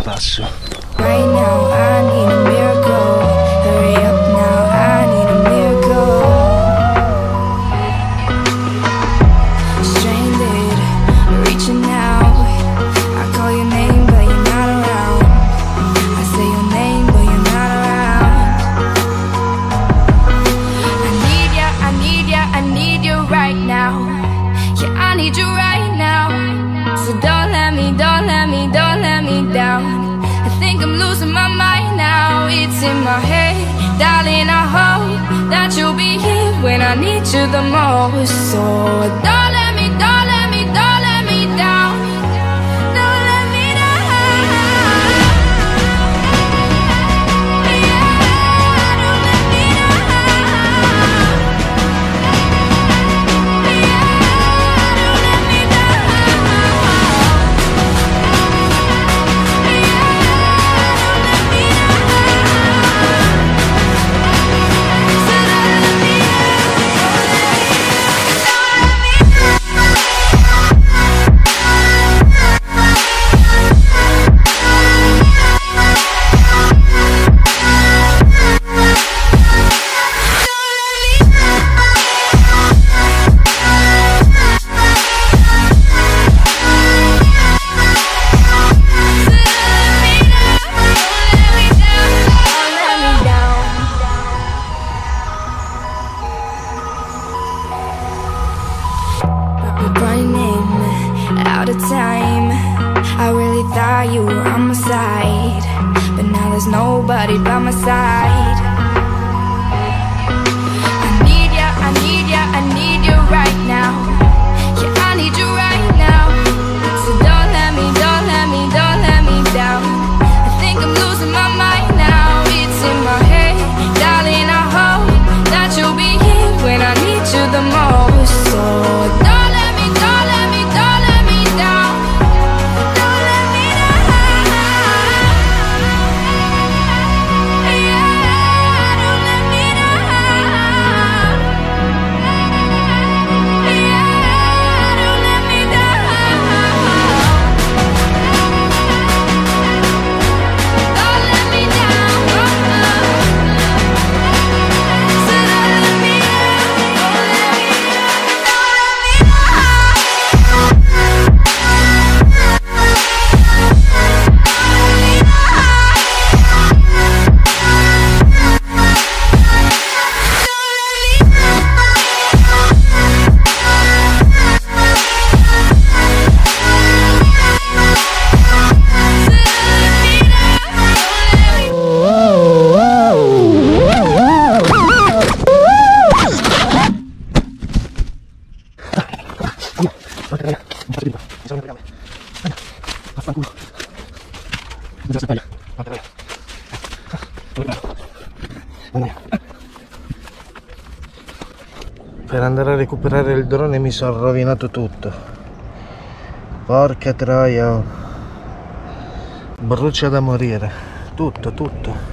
passo. Right now I need a miracle. Hurry up now, I need a miracle. Stranded, reaching out. I call your name but you're not around. I say your name but you're not around. I need ya, I need ya, I need you right now. Yeah, I need you right now. So don't let me, don't let me, don't let me down. I think I'm losing my mind now. It's in my head, darling, I hope that you'll be here when I need you the most. So don't let me, don't let me, don't let me down. Don't let me down. Yeah, don't let me down. Yeah, don't let me down. Running out of time. I really thought you were on my side, but now there's nobody by my side. I need ya, I need ya, I need you right now. Yeah, I need you right now. So don't let me, don't let me, don't let me down. I think I'm losing my mind now. It's in my head, darling, I hope that you'll be here when I need you the most. So don't let me, don't let me, don't let me down. Don't let me down. Yeah, don't let me down. Yeah, don't let me down. Don't let me down. So don't let me Per andare a recuperare il drone mi sono rovinato tutto. Porca troia, brucia da morire. Tutto, tutto.